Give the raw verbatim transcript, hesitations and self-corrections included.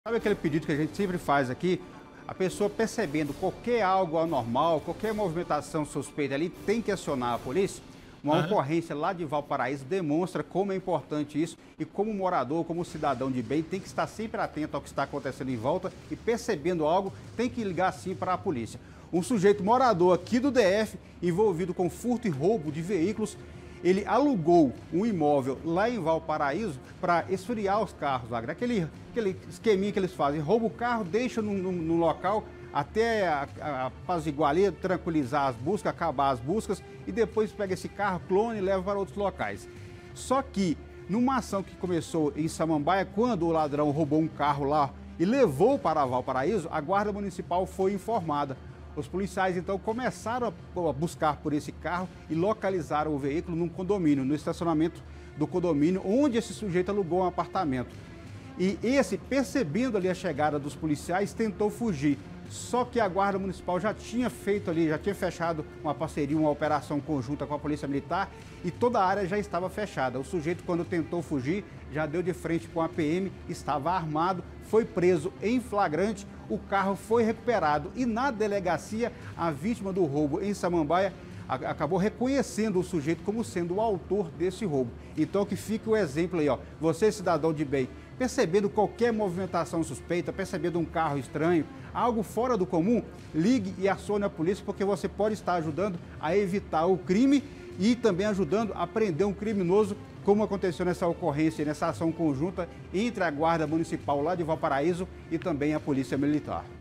Sabe aquele pedido que a gente sempre faz aqui? A pessoa percebendo qualquer algo anormal, qualquer movimentação suspeita ali, tem que acionar a polícia. Uma Aham. ocorrência lá de Valparaíso demonstra como é importante isso e como morador, como cidadão de bem, tem que estar sempre atento ao que está acontecendo em volta e percebendo algo, tem que ligar sim para a polícia. Um sujeito morador aqui do D F, envolvido com furto e roubo de veículos, ele alugou um imóvel lá em Valparaíso para esfriar os carros lá, aquele, aquele esqueminha que eles fazem, rouba o carro, deixa no, no, no local até a, a, apaziguar ali, tranquilizar as buscas, acabar as buscas e depois pega esse carro, clone e leva para outros locais. Só que numa ação que começou em Samambaia, quando o ladrão roubou um carro lá e levou para Valparaíso, a Guarda Municipal foi informada. Os policiais então começaram a buscar por esse carro e localizaram o veículo num condomínio, no estacionamento do condomínio, onde esse sujeito alugou um apartamento. E esse, percebendo ali a chegada dos policiais, tentou fugir. Só que a Guarda Municipal já tinha feito ali, já tinha fechado uma parceria, uma operação conjunta com a Polícia Militar e toda a área já estava fechada. O sujeito, quando tentou fugir, já deu de frente com a P M, estava armado, foi preso em flagrante, o carro foi recuperado e na delegacia a vítima do roubo em Samambaia acabou reconhecendo o sujeito como sendo o autor desse roubo. Então que fique o exemplo aí, ó, você cidadão de bem, percebendo qualquer movimentação suspeita, percebendo um carro estranho, algo fora do comum, ligue e acione a polícia, porque você pode estar ajudando a evitar o crime e também ajudando a prender um criminoso, como aconteceu nessa ocorrência, nessa ação conjunta entre a Guarda Municipal lá de Valparaíso e também a Polícia Militar.